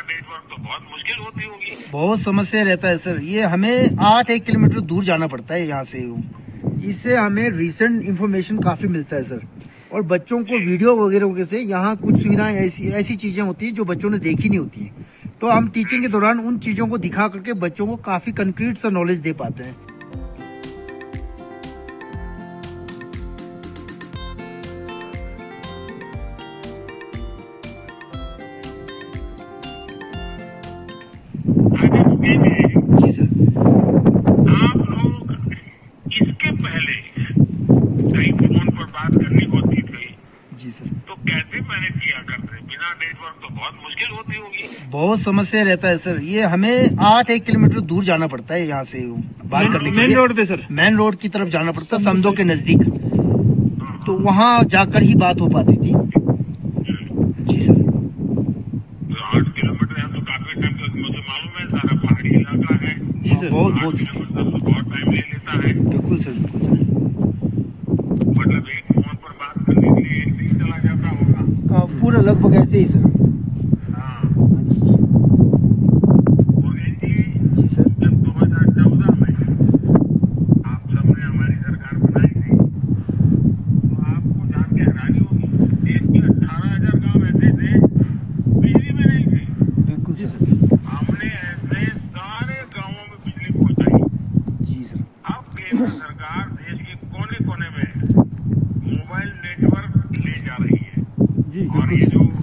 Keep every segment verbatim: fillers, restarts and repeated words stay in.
Network तो बहुत मुश्किल होती होगी। बहुत समस्या रहता है सर, ये हमें आठ एक किलोमीटर दूर जाना पड़ता है यहाँ से। इससे हमें रिसेंट इन्फॉर्मेशन काफी मिलता है सर। और बच्चों को वीडियो वगैरह से यहाँ कुछ सुविधाएं ऐसी ऐसी चीजें होती है जो बच्चों ने देखी नहीं होती है, तो हम टीचिंग के दौरान उन चीजों को दिखा करके बच्चों को काफी कंक्रीट सा नॉलेज दे पाते हैं। जी सर, आप लोग इसके पहले कहीं फोन पर बात करनी होती थी जी सर, तो कैसे मैनेज किया करते? बिना नेटवर्क तो बहुत मुश्किल होती होगी। बहुत समस्या रहता है सर, ये हमें आठ एक किलोमीटर दूर जाना पड़ता है यहाँ से बात करने के लिए। मेन रोड पे सर, मेन रोड की तरफ जाना पड़ता है, समदो के नजदीक, तो वहाँ जाकर ही बात हो पाती थी। जी सर, तो आठ किलोमीटर है तो काफी टाइम, तो मुझे मालूम है सारा पहाड़ी इलाका है। जी सर, बहुत बहुत किलोमीटर तो बहुत टाइम ले लेता है। बिल्कुल सर, बिल्कुल सर। मतलब एक फोन पर बात करने के लिए एक दिन चला जाता होगा। हाँ, पूरा लगभग ऐसे ही सर। हाँ जी जी सर, जब दो हजार चौदह में आप सबने हमारी सरकार बनाई थी तो आपको जान के हैरानी होगी, देश के अठारह हजार गाँव ऐसे थे बिजली में नहीं थे। बिल्कुल सर। हमने ऐसे सारे गाँवों में बिजली पहुंचाई। जी सर, अब केंद्र सरकार देश के कोने कोने में मोबाइल नेटवर्क ले जा रही है। जी और ये जो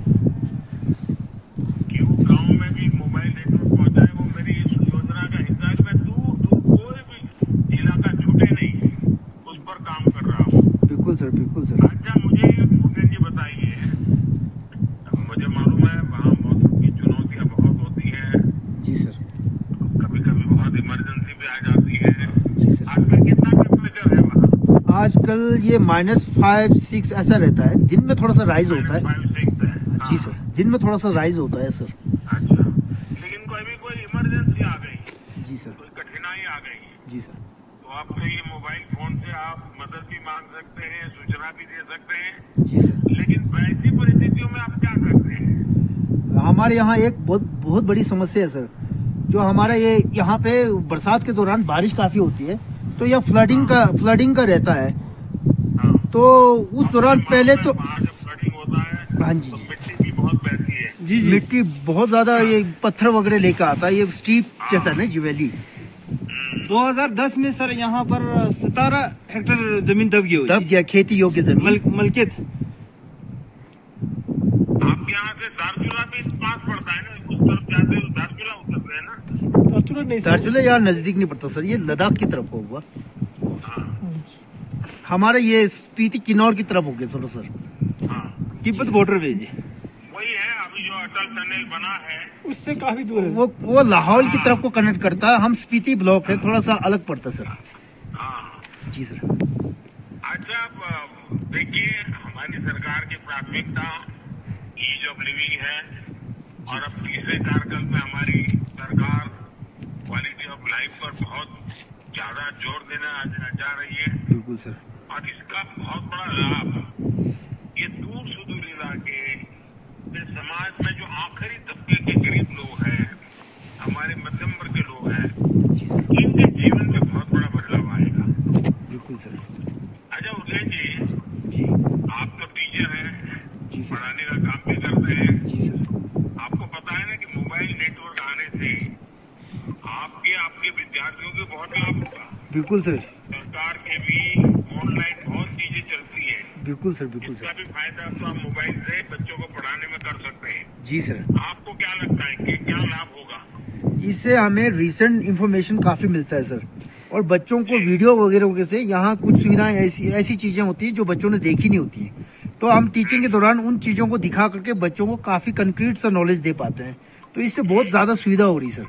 क्यों गांव में भी मोबाइल नेटवर्क पहुंचाए, वो मेरी इस योजना का हिस्सा है। मैं दूर दूर कोई भी इलाका छूटे नहीं उस पर काम कर रहा हूँ। बिल्कुल सर, बिल्कुल सर। अच्छा मुझे पूजन जी बताइए, मुझे मालूम है वहाँ मौसम की चुनौतियाँ बहुत होती हैं। जी सर, कभी कभी बहुत इमरजेंसी भी आ जाती है। जी सर। आजकल कितना टेम्परेचर है वहाँ? आजकल ये माइनस फाइव सिक्स ऐसा रहता है, दिन में थोड़ा सा राइज होता है। फाइव सिक्स है। जी सर, दिन में थोड़ा सा राइज होता है सर। अच्छा, लेकिन कोई भी कोई इमरजेंसी आ गई, जी सर, कोई कठिनाई आ गई, जी सर। तो आपको ये मोबाइल फोन से आप मदद भी मांग सकते हैं, सूचना भी दे सकते हैं। जी सर, लेकिन वैसी परिस्थितियों में आप क्या करते हैं? हमारे यहाँ एक बहुत बहुत बड़ी समस्या है सर, जो हमारा ये यहाँ पे बरसात के दौरान बारिश काफी होती है, तो यह फ्लडिंग का फ्लडिंग का रहता है। हाँ। तो उस दौरान पहले तो वहाँ जब फ्लडिंग होता है हाँ जी, तो मिट्टी भी बहुत बहती है। जी जी, मिट्टी बहुत ज्यादा, ये पत्थर वगैरह लेकर आता है, ये स्टीप जैसा ना ज्वेली। दो हज़ार दस में सर यहाँ पर सतारह हेक्टेयर जमीन दब गई हुई दब गया खेती योग्य जमीन। मल, मलकियत। आपके यहाँ से दारचूला भी पास पड़ता है ना, उस तरफ जाते हुए दारचूला उतरते हैं ना? नहीं दार्चुला यहाँ नजदीक नहीं पड़ता सर, ये लद्दाख की तरफ होगा। हाँ हमारा ये स्पीति किन्नौर की तरफ हो गया थोड़ा सर। हाँ, तिब्बत बॉर्डर पे जी, वही है। अभी जो अटल टनल बना है उससे काफी दूर है। वो वो लाहौल की तरफ को कनेक्ट करता है, हम स्पीति ब्लॉक है, थोड़ा सा अलग पड़ता है सर। हाँ। जी सर। अच्छा अब देखिए, हमारी सरकार की प्राथमिकता ईज ऑफ लिविंग है और अब तीसरे कार्यकाल में हमारी सरकार क्वालिटी ऑफ लाइफ पर बहुत ज्यादा जोर देना जा रही है। बिल्कुल सर। और इसका बहुत बड़ा लाभ ये दूर सुदूर इलाके के समाज में जो आखिरी तबके के गरीब लोग हैं, हमारे मध्यम वर्ग के लोग हैं, इनके जीवन में बहुत बड़ा बदलाव आएगा। बिल्कुल सर। अच्छा उदय जी, जी आप तो टीचर हैं, जी सर। पढ़ाने का काम भी करते हैं। जी सर। आपको पता है ना कि मोबाइल नेटवर्क आने से आपके आपके विद्यार्थियों को बहुत लाभ होगा। बिल्कुल सर। सरकार के भी ऑनलाइन बहुत चीजें चलती है। बिल्कुल सर, बिल्कुल इसका सर। भी फायदा तो आप मोबाइल से बच्चों को पढ़ाने में कर सकते हैं। जी सर। आपको क्या लगता है कि क्या लाभ होगा? इससे हमें रिसेंट इन्फॉर्मेशन काफी मिलता है सर। और बच्चों को वीडियो वगैरह से यहाँ कुछ सुविधाएं ऐसी ऐसी चीजें होती है जो बच्चों ने देखी नहीं होती है, तो हम टीचिंग के दौरान उन चीजों को दिखा करके बच्चों को काफी कंक्रीट सा नॉलेज दे पाते हैं, तो इससे बहुत ज्यादा सुविधा हो रही सर।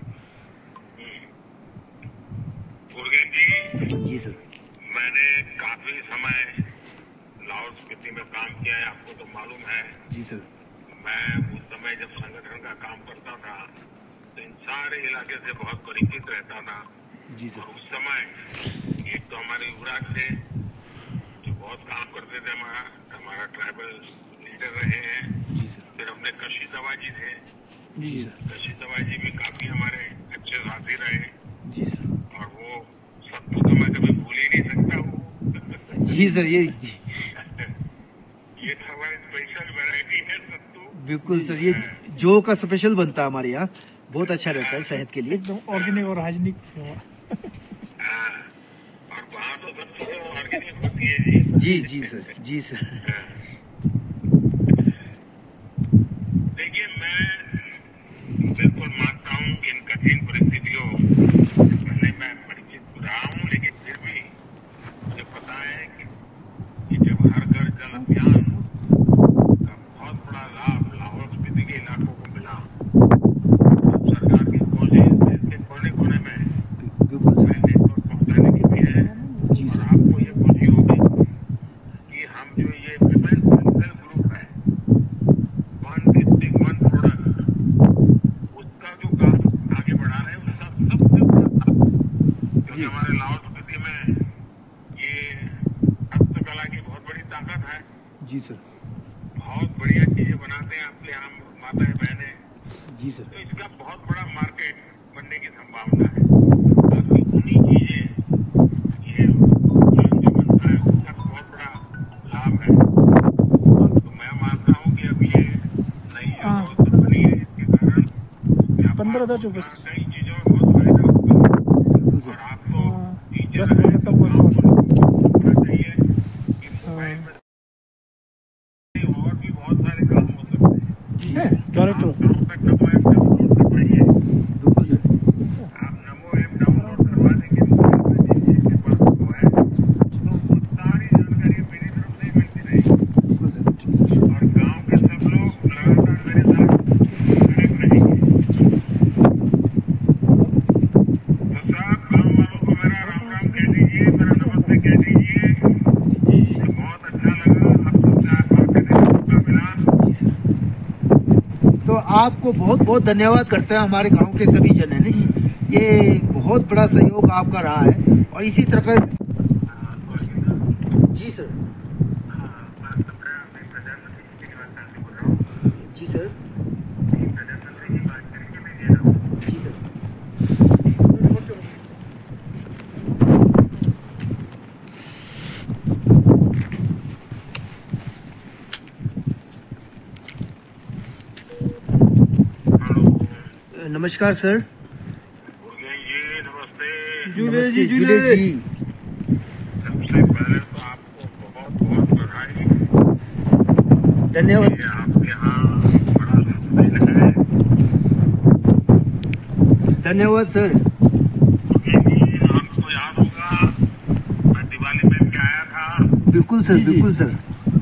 जी जी सर। मैंने काफी समय लाहौल स्पीति में काम किया है, आपको तो मालूम है। जी सर। मैं उस समय जब संगठन का काम करता था तो इन सारे इलाके से बहुत परिचित रहता था। जी सर। और उस समय एक तो हमारे युवराज थे जो बहुत काम करते थे, हमारा हमारा ट्राइबल लीडर रहे हैं। जी सर। फिर अपने कशी दवा जी थे जी सर। रशीद दवाई जी भी काफी हमारे अच्छे साथी रहे जी सर। और वो सत्तू तो मैं कभी भूल ही नहीं सकता वो। जी सर, ये ये हमारी स्पेशल वैरायटी है सत्तू। बिल्कुल सर, ये जो का स्पेशल बनता है हमारे यहाँ, बहुत अच्छा रहता है सेहत के लिए। एकदम ऑर्गेनिक और हाइजीनिक सेवा। हाँ, और वहाँ तो सब चीजें ऑर्गेनिक होती है जी। जी जी सर, जी सर। देखिए, मैं बिल्कुल मानता हूँ कि इन कठिन परिस्थितियों से पहले मैं परिचित रहा हूँ, लेकिन फिर भी मुझे पता है कि, कि जब हर घर जल अभियान का बहुत बड़ा लाभ लाहौल स्पीति के इलाकों को मिला, तो सरकार की कोशिश देश के कोने कोने में बिल्कुल सर। नेटवर्क पहुँचाने की भी है। जी और सर। आपको ये खुशी होगी कि हम जो ये विमेन सेल्फ हेल्प ग्रुप है, वन डिस्ट्रिक्ट वन प्रोडक्ट, उसका जो काम आगे बढ़ा रहे हैं, उसका सबसे बड़ा लाभ, क्योंकि हमारे लाहौल स्पीति में ये हस्तकला की बहुत बड़ी ताकत है। जी सर। बहुत बढ़िया चीजें बनाते हैं आपके यहाँ माताएं बहनें, जी सर। तो इसका बहुत बड़ा मार्केट बनने की संभावना है। बाकी उन्हीं चीजें ये जो बनता है उसका बहुत बड़ा लाभ है। तो मैं मानता हूँ कि अब ये नई व्यवस्था बनी है, इसके कारण पंद्रह हजार चौबीस कई चीजों में बहुत फायदा होगा। और आपको टीचर है तो काम को करना चाहिए कि मोबाइल में और भी बहुत सारे काम हो सकते हैं। कैरेक्टर आप गाँव तक नमो ऐप डाउनलोड करवाइए। बिल्कुल सर। आप नमो ऐप डाउनलोड करवा देंगे, मोबाइल में जिसके पास वो है, तो वो सारी जानकारी मेरी तरफ से ही मिलती रहेगी। बिल्कुल सर। ठीक सर। और गांव के सब लोग लगातार मेरे साथ कनेक्ट रहेंगे। तो साहब, गांव वालों को मेरा राम राम कह दीजिए, मेरा नमस्ते कह दीजिए। बहुत अच्छा लगा आपसे बात करने का मौका मिला। जी सर। तो आपको बहुत बहुत धन्यवाद करते हैं हमारे गांव के सभी जन है ना, ये बहुत बड़ा सहयोग आपका रहा है और इसी तरह का। जी सर। जी सर। जी सर। नमस्कार सर। जी नमस्ते। जूले नमस्ते जी, जूले जूले। जी। सबसे पहले तो आपको बहुत बहुत बधाई। धन्यवाद। ये आपके यहाँ बड़ा दिन है। धन्यवाद सर। क्योंकि आपको याद होगा मैं दिवाली में भी आया था। बिल्कुल सर, जी, जी। बिल्कुल सर।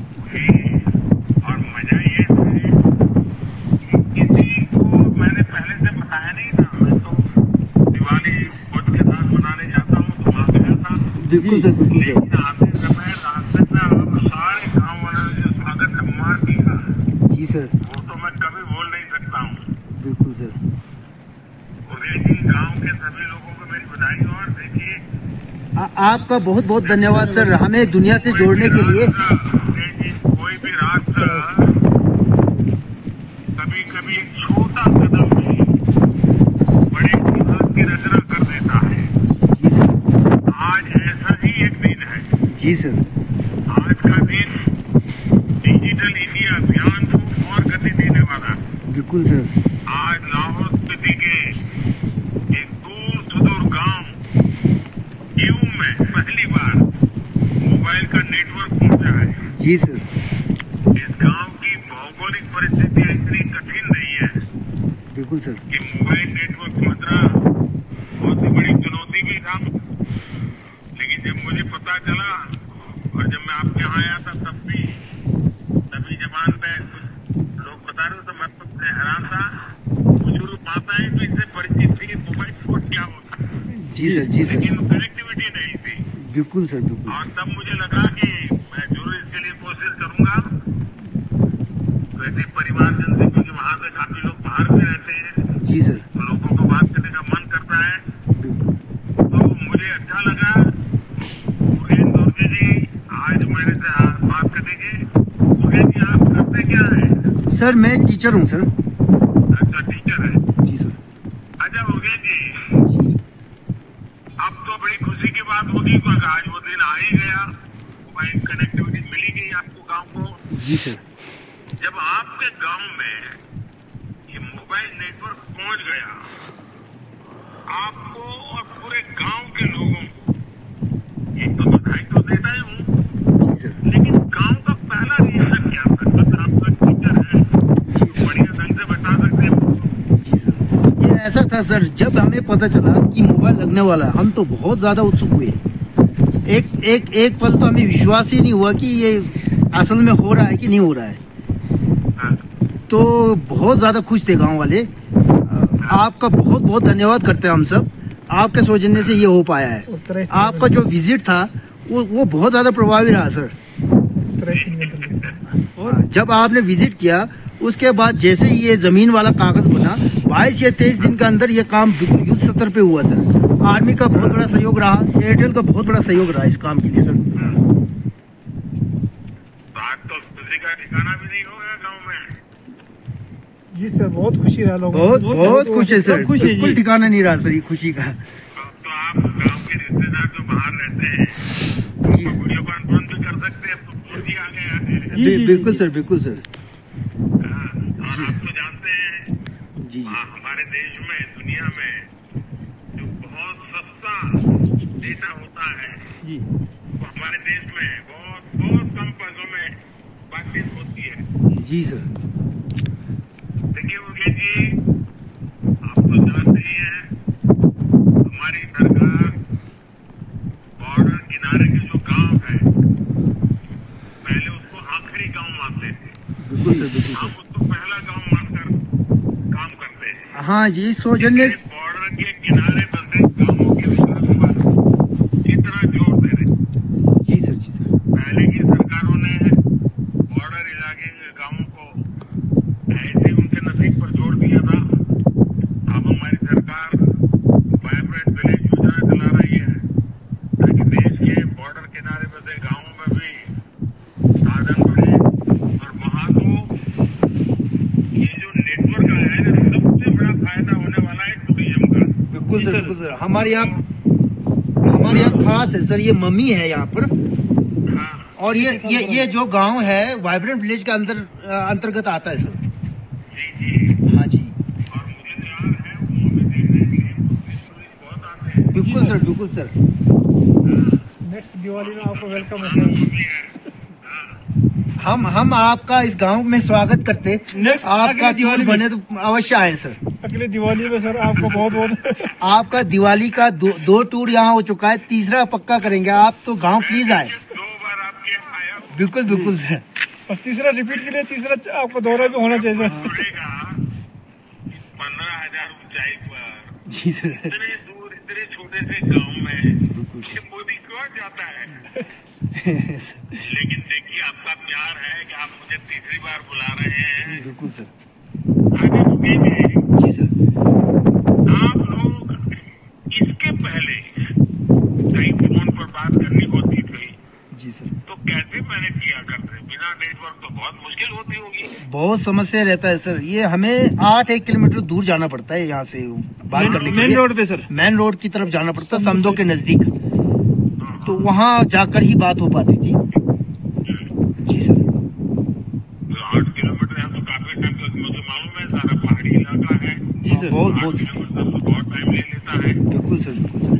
और मजा ये है कि किसी को मैंने पहले से बताया नहीं था। मैं तो दिवाली खुद के साथ मनाने जाता हूँ, तो वहाँ गया था। बिल्कुल सर, बिल्कुल सर। लेकिन आते समय रास्ते में आप सारे गाँव वालों ने जो स्वागत सम्मान किया, जी सर। वो तो मैं कभी भूल नहीं सकता हूँ। बिल्कुल सर। उदय जी, गाँव के सभी लोगों को मेरी बधाई। और देखिए, आ, आपका बहुत बहुत धन्यवाद सर, हमें दुनिया से जोड़ने के लिए। उदय जी, कोई भी रास्ता कभी कभी एक छोटा कदम भी बड़े इतिहास की रचना कर देता है। जी सर। आज ऐसा ही एक दिन है। जी सर। आज का दिन डिजिटल इंडिया अभियान को और गति देने वाला है। बिल्कुल सर। आज लाहौल स्पीति के एक दूर सुदूर गांव यूं में पहली बार मोबाइल का नेटवर्क पहुंचा है। जी सर। इस गांव की भौगोलिक परिस्थितियां इतनी कठिन नहीं है बिल्कुल सर। कि मोबाइल नेटवर्क पहुंचना बहुत ही बड़ी चुनौती भी था। लेकिन जब मुझे पता चला और जब मैं आपके यहाँ आया था, तब भी तभी जबान पे लोग बता रहे तो मैं तो हैरान था। शुरू माताएं तो इससे परिचित थी कि मोबाइल फोन क्या होता है। जी सर। जी सर। लेकिन कनेक्टिविटी नहीं थी। बिल्कुल सर, बिल्कुल। और तब मुझे लगा कि मैं जरूर इसके लिए कोशिश करूंगा। वैसे परिवारजन से, क्योंकि वहाँ से काफी लोग बाहर भी रहते हैं, जी सर। तो लोगों को बात करने का मन करता है। बिल्कुल। तो मुझे अच्छा लगा। उदयन दुर्गे जी आज मेरे से आज बात करेंगे। उदयन जी, आप करते क्या है? सर मैं टीचर हूँ सर। अच्छा, टीचर मोबाइल कनेक्टिविटी मिली गई आपको गांव को। जी सर। जब आपके गांव में ये मोबाइल नेटवर्क पहुंच गया, आपको और पूरे गांव के लोगों को एक तो बधाई तो देता ही हूँ, जी सर। लेकिन गांव का पहला रिएक्शन क्या था? बस आपका टीचर है तो बढ़िया ढंग से बता सकते हैं। जी सर, ये ऐसा था सर, जब हमें पता चला कि मोबाइल लगने वाला है, हम तो बहुत ज्यादा उत्सुक हुए। एक एक एक पल तो हमें विश्वास ही नहीं हुआ कि ये असल में हो रहा है कि नहीं हो रहा है। तो बहुत ज्यादा खुश थे गांव वाले। आपका बहुत बहुत धन्यवाद करते हैं हम सब, आपके सौजन्य से ये हो पाया है। आपका जो विजिट था वो वो बहुत ज्यादा प्रभावी रहा सर। और जब आपने विजिट किया उसके बाद जैसे ही ये जमीन वाला कागज बना, बाईस या तेईस दिन के अंदर ये काम बिल्कुल युद्ध स्तर पे हुआ सर। आर्मी का बहुत बड़ा सहयोग रहा, एयरटेल का बहुत बड़ा सहयोग रहा इस काम के लिए सर। आज तो किसी का ठिकाना भी नहीं होगा गांव में। जी सर, बहुत खुशी रहा लोगों बहुत बहुत खुश है सर, खुश है बिल्कुल जी। ठिकाना नहीं रहा सर ये खुशी का। अब तो आप गांव के रिश्तेदार जो बाहर रहते हैं जी सर। वीडियो कॉन्फ्रेंस भी कर सकते हैं। अब तो फोर जी आ गया है। जी, जी, बिल्कुल जी। सर, बिल्कुल सर। हाँ, और जी आप सर। तो जानते हैं जी जी हाँ, हमारे देश में, दुनिया में जो बहुत सस्ता डेटा होता है जी वो हमारे देश में बहुत बहुत कम पैसों में बातचीत होती है। जी सर। देखिए मुकेश जी, आप तो जानते ही हैं हमारी सरकार बॉर्डर किनारे के जो गांव है पहले उसको आखिरी गांव मानते थे, बिल्कुल सर, बिल्कुल हम सर। उसको पहला गांव मानकर काम करते हैं। हाँ जी, सौजन्य। बॉर्डर के किनारे बसे गांवों के विकास पर इतना जोर दे रहे। जी सर, जी सर। पहले की सरकारों ने बॉर्डर इलाके के गांवों को ऐसे ही उनके नसीब पर जोर दिया था। अब हमारी सरकार वाइब्रेंट विलेज योजना चला रही है ताकि देश के बॉर्डर किनारे बसे गांवों में भी साधन बढ़े। और वहां तो ये जो नेटवर्क आया है ना, सबसे बड़ा फायदा होने वाला है टूरिज्म का। बिल्कुल सर, बिल्कुल सर। हमारे यहाँ हमारे यहाँ खास है सर, ये मम्मी है यहाँ पर। हाँ, और ये ये ये जो गांव है वाइब्रेंट विलेज के अंदर अंतर्गत आता है सर। जी जी। हाँ जी, और मुझे तो याद है वो मूवी देखने के लिए टूरिस्ट बहुत आते हैं। बिल्कुल सर, बिल्कुल सर। नेक्स्ट दिवाली में आपको वेलकम है हाँ, सर। मूवी है। हाँ, हम हम आपका इस गांव में स्वागत करते। नेक्स्ट आपका अगली दिवाली टूर में बने तो अवश्य आए सर। अगले दिवाली में सर आपको बहुत बहुत आपका दिवाली का दो, दो टूर यहाँ हो चुका है, तीसरा पक्का करेंगे। आप तो गांव प्लीज आए। दो बार आपके यहाँ आया हूँ। बिल्कुल बिल्कुल सर। और तीसरा रिपीट के लिए तीसरा आपको दौरा भी होना चाहिए सर। पड़ेगा पंद्रह हजार ऊंचाई पर जी सर। इतने दूर इतने छोटे से गांव में बिल्कुल ये मोदी क्यों जाता है? सर। लेकिन देखिए आपका प्यार है कि आप मुझे तीसरी बार बुला रहे हैं। बिल्कुल सर। आगे रुकेंगे। जी सर। आप लोग इसके पहले कहीं फोन पर बात करनी होती थी जी सर। तो कैसे मैनेज किया करते? बिना नेटवर्क तो बहुत मुश्किल होती होगी। बहुत समस्या रहता है सर, ये हमें आठ एक किलोमीटर दूर जाना पड़ता है यहाँ से बात करने के मेन लिए। रोड पे सर। मेन रोड की तरफ जाना पड़ता है, समदो के नजदीक। तो वहाँ जाकर ही बात हो पाती थी। जी सर। तो आठ किलोमीटर है तो काफी टाइम, तो मुझे मालूम है सारा पहाड़ी इलाका है। जी सर। बहुत आठ बहुत किलोमीटर तो बहुत टाइम ले लेता है। बिल्कुल सर, बिल्कुल सर।